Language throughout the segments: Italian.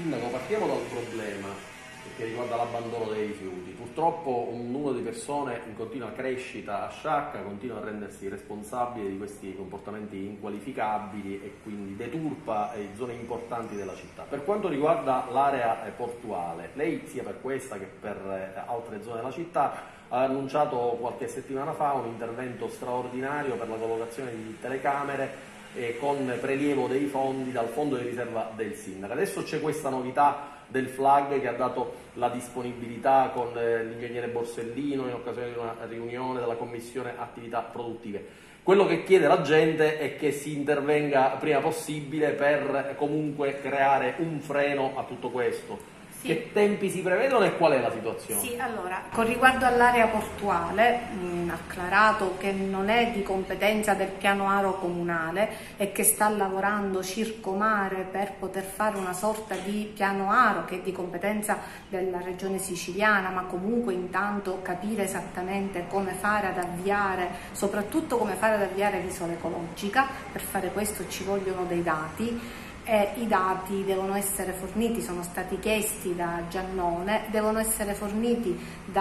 Sindaco, partiamo dal problema che riguarda l'abbandono dei rifiuti. Purtroppo un numero di persone in continua crescita a Sciacca continua a rendersi responsabile di questi comportamenti inqualificabili e quindi deturpa zone importanti della città. Per quanto riguarda l'area portuale, lei sia per questa che per altre zone della città ha annunciato qualche settimana fa un intervento straordinario per la collocazione di telecamere con prelievo dei fondi dal fondo di riserva del sindaco. Adesso c'è questa novità del FLAG che ha dato la disponibilità con l'ingegnere Borsellino in occasione di una riunione della commissione attività produttive. Quello che chiede la gente è che si intervenga prima possibile per comunque creare un freno a tutto questo. Sì. Che tempi si prevedono e qual è la situazione? Sì, allora, con riguardo all'area portuale, acclarato che non è di competenza del piano aro comunale e che sta lavorando Circomare per poter fare una sorta di piano aro che è di competenza della regione siciliana, ma comunque intanto capire esattamente come fare ad avviare, soprattutto come fare ad avviare l'isola ecologica. Per fare questo ci vogliono dei dati. E i dati devono essere forniti, sono stati chiesti da Giannone, devono essere forniti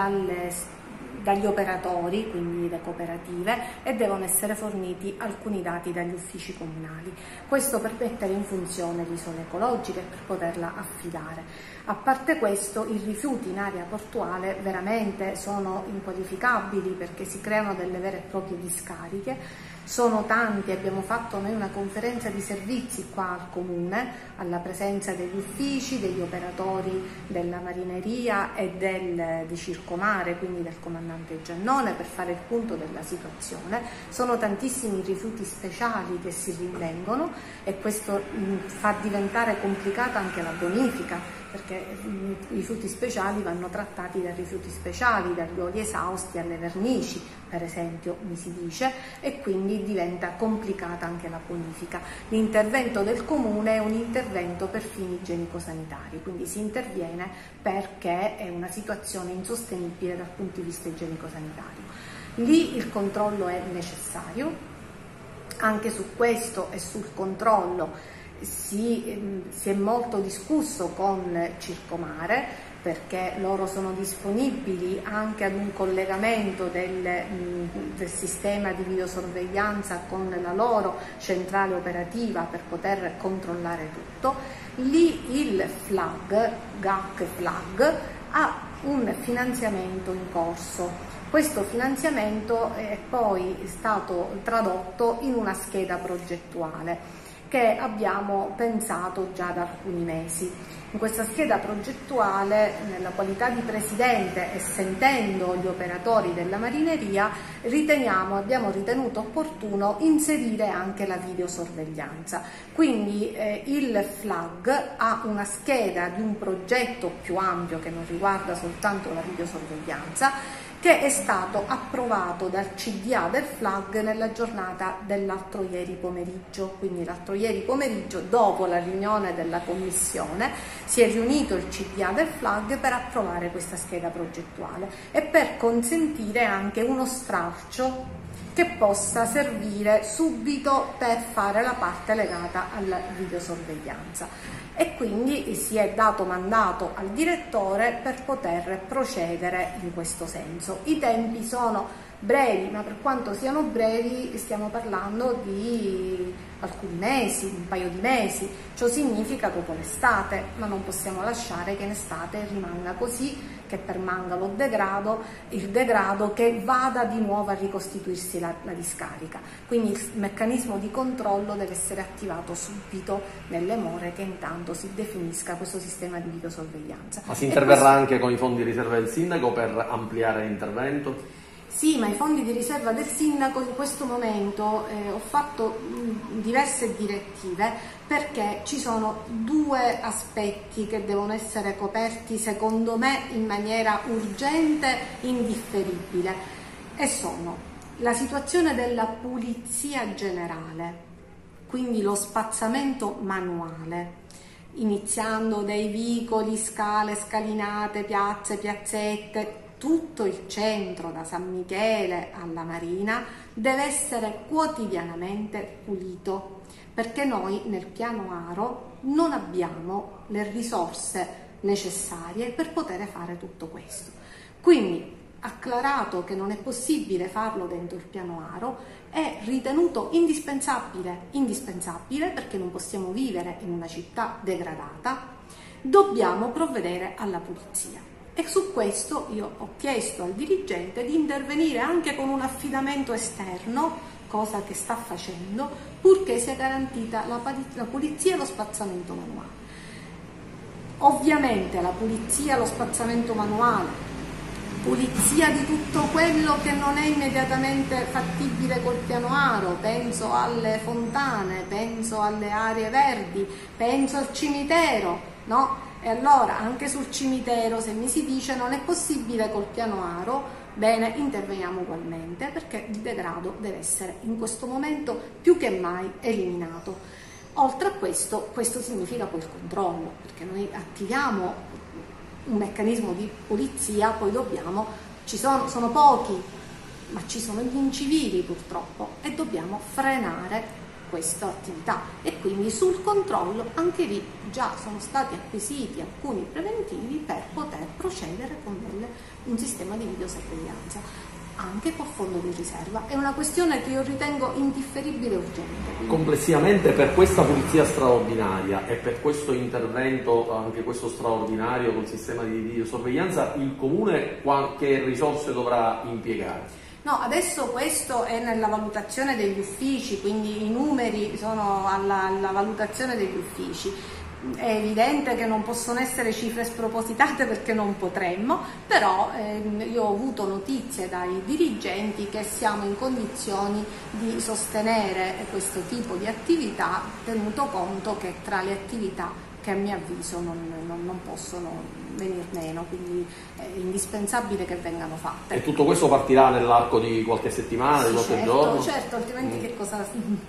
dagli operatori, quindi le cooperative, e devono essere forniti alcuni dati dagli uffici comunali. Questo per mettere in funzione l'isola ecologica e per poterla affidare. A parte questo, i rifiuti in area portuale veramente sono inqualificabili perché si creano delle vere e proprie discariche. Sono tanti, abbiamo fatto noi una conferenza di servizi qua al Comune, alla presenza degli uffici, degli operatori della marineria e di Circomare, quindi del comandante Giannone, per fare il punto della situazione. Sono tantissimi i rifiuti speciali che si rinvengono e questo fa diventare complicata anche la bonifica, perché i rifiuti speciali vanno trattati da rifiuti speciali, dagli oli esausti alle vernici, per esempio, mi si dice, e quindi diventa complicata anche la bonifica. L'intervento del Comune è un intervento per fini igienico-sanitari, quindi si interviene perché è una situazione insostenibile dal punto di vista igienico-sanitario. Lì il controllo è necessario, anche su questo e sul controllo si è molto discusso con Circomare, perché loro sono disponibili anche ad un collegamento del sistema di videosorveglianza con la loro centrale operativa per poter controllare tutto. Lì il FLAG, GAC FLAG, ha un finanziamento in corso. Questo finanziamento è poi stato tradotto in una scheda progettuale che abbiamo pensato già da alcuni mesi. In questa scheda progettuale, nella qualità di presidente e sentendo gli operatori della marineria, abbiamo ritenuto opportuno inserire anche la videosorveglianza. Quindi il FLAG ha una scheda di un progetto più ampio che non riguarda soltanto la videosorveglianza, che è stato approvato dal CDA del FLAG nella giornata dell'altro ieri pomeriggio. Quindi l'altro ieri pomeriggio, dopo la riunione della commissione, si è riunito il CDA del FLAG per approvare questa scheda progettuale e per consentire anche uno stralcio che possa servire subito per fare la parte legata alla videosorveglianza. E quindi si è dato mandato al direttore per poter procedere in questo senso. I tempi sono brevi, ma per quanto siano brevi stiamo parlando di alcuni mesi, un paio di mesi. Ciò significa dopo l'estate, ma non possiamo lasciare che in estate rimanga così, che permanga il degrado, che vada di nuovo a ricostituirsi la discarica. Quindi il meccanismo di controllo deve essere attivato subito nelle more che intanto si definisca questo sistema di videosorveglianza. Ma si interverrà anche con i fondi di riserva del sindaco per ampliare l'intervento? Sì, ma i fondi di riserva del sindaco in questo momento ho fatto diverse direttive perché ci sono due aspetti che devono essere coperti secondo me in maniera urgente, indifferibile, e sono la situazione della pulizia generale, quindi lo spazzamento manuale, iniziando dai vicoli, scale, scalinate, piazze, piazzette, tutto il centro da San Michele alla Marina deve essere quotidianamente pulito, perché noi nel piano Aro non abbiamo le risorse necessarie per poter fare tutto questo. Quindi, acclarato che non è possibile farlo dentro il piano Aro, è ritenuto indispensabile perché non possiamo vivere in una città degradata, dobbiamo provvedere alla pulizia. E su questo io ho chiesto al dirigente di intervenire anche con un affidamento esterno, cosa che sta facendo, purché sia garantita la pulizia e lo spazzamento manuale. Ovviamente la pulizia e lo spazzamento manuale, pulizia di tutto quello che non è immediatamente fattibile col piano Aro, penso alle fontane, penso alle aree verdi, penso al cimitero, no? E allora anche sul cimitero, se mi si dice non è possibile col piano Aro, bene, interveniamo ugualmente, perché il degrado deve essere in questo momento più che mai eliminato. Oltre a questo significa poi il controllo, perché noi attiviamo un meccanismo di pulizia, poi sono pochi, ma ci sono gli incivili purtroppo, e dobbiamo frenare questa attività. E quindi sul controllo anche lì già sono stati acquisiti alcuni preventivi per poter procedere con un sistema di videosorveglianza anche col fondo di riserva. È una questione che io ritengo indifferibile e urgente. Quindi... Complessivamente, per questa pulizia straordinaria e per questo intervento, anche questo straordinario col sistema di videosorveglianza, il Comune qualche risorse dovrà impiegare? No, adesso questo è nella valutazione degli uffici, quindi i numeri sono alla valutazione degli uffici. È evidente che non possono essere cifre spropositate perché non potremmo, però io ho avuto notizie dai dirigenti che siamo in condizioni di sostenere questo tipo di attività, tenuto conto che tra le attività che a mio avviso non possono venir meno, quindi è indispensabile che vengano fatte. E tutto questo partirà nell'arco di qualche settimana, di qualche giorno? Certo, altrimenti che cosa...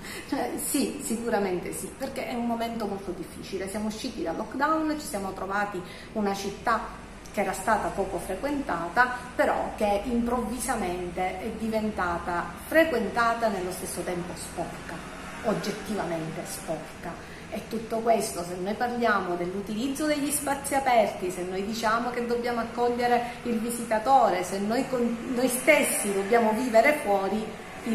sì, sicuramente sì, perché è un momento molto difficile. Siamo usciti dal lockdown, ci siamo trovati una città che era stata poco frequentata, però che improvvisamente è diventata frequentata e nello stesso tempo sporca, oggettivamente sporca. E tutto questo, se noi parliamo dell'utilizzo degli spazi aperti, se noi diciamo che dobbiamo accogliere il visitatore, se noi stessi dobbiamo vivere fuori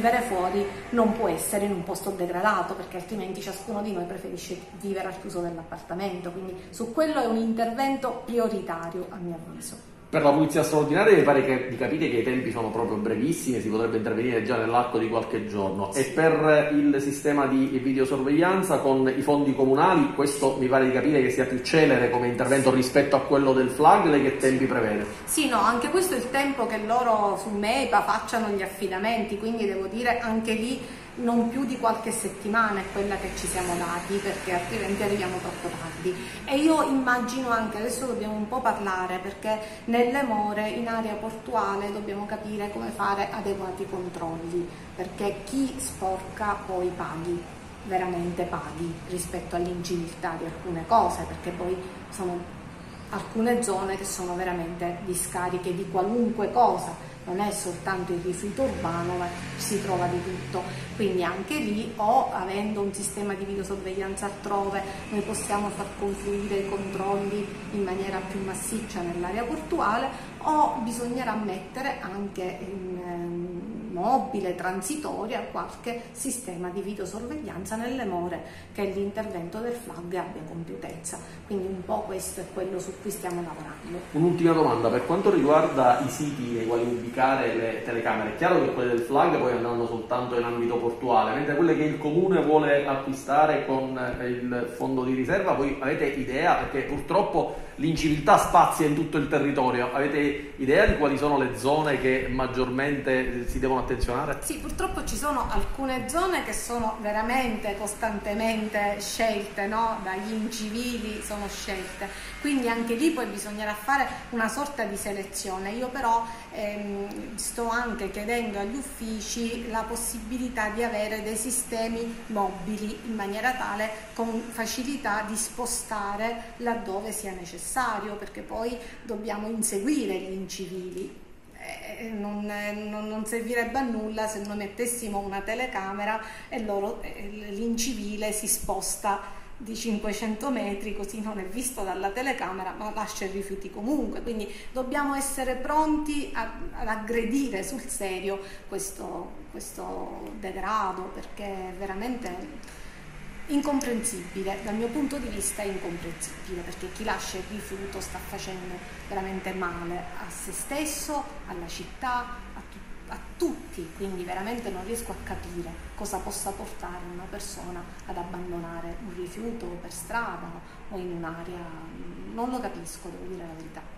non può essere in un posto degradato, perché altrimenti ciascuno di noi preferisce vivere al chiuso dell'appartamento. Quindi su quello è un intervento prioritario, a mio avviso. Per la pulizia straordinaria mi pare di capire che i tempi sono proprio brevissimi, si potrebbe intervenire già nell'arco di qualche giorno. Sì. E per il sistema di videosorveglianza con i fondi comunali, questo mi pare di capire che sia più celere come intervento rispetto a quello del FLAG. Lei che tempi prevede? Sì, no, anche questo è il tempo che loro su MEIPA facciano gli affidamenti, quindi devo dire anche lì non più di qualche settimana è quella che ci siamo dati, perché altrimenti arriviamo troppo tardi. E io immagino anche, adesso dobbiamo un po' parlare, perché nelle more in area portuale dobbiamo capire come fare adeguati controlli, perché chi sporca poi paghi, veramente paghi rispetto all'inciviltà di alcune cose, perché poi sono alcune zone che sono veramente discariche di qualunque cosa. Non è soltanto il rifiuto urbano, ma si trova di tutto. Quindi anche lì, o avendo un sistema di videosorveglianza altrove, noi possiamo far confluire i controlli in maniera più massiccia nell'area portuale, o bisognerà mettere anche in mobile, transitoria, qualche sistema di videosorveglianza nelle more che l'intervento del FLAG abbia compiutezza. Quindi un po' questo è quello su cui stiamo lavorando. Un'ultima domanda, per quanto riguarda i siti nei quali ubicare le telecamere, è chiaro che quelle del FLAG poi andranno soltanto in ambito portuale, mentre quelle che il Comune vuole acquistare con il fondo di riserva, voi avete idea, perché purtroppo l'inciviltà spazia in tutto il territorio, avete idea di quali sono le zone che maggiormente si devono attenzionare? Sì, purtroppo ci sono alcune zone che sono veramente costantemente scelte, no? Dagli incivili sono scelte, quindi anche lì poi bisognerà fare una sorta di selezione. Io però sto anche chiedendo agli uffici la possibilità di avere dei sistemi mobili in maniera tale, con facilità di spostare laddove sia necessario, perché poi dobbiamo inseguire gli incivili. non servirebbe a nulla se noi mettessimo una telecamera e l'incivile si sposta di 500 metri, così non è visto dalla telecamera ma lascia i rifiuti comunque. Quindi dobbiamo essere pronti ad aggredire sul serio questo degrado, perché è veramente incomprensibile. Dal mio punto di vista è incomprensibile, perché chi lascia il rifiuto sta facendo veramente male a se stesso, alla città, a tutti, quindi veramente non riesco a capire cosa possa portare una persona ad abbandonare un rifiuto per strada o in un'area, non lo capisco, devo dire la verità.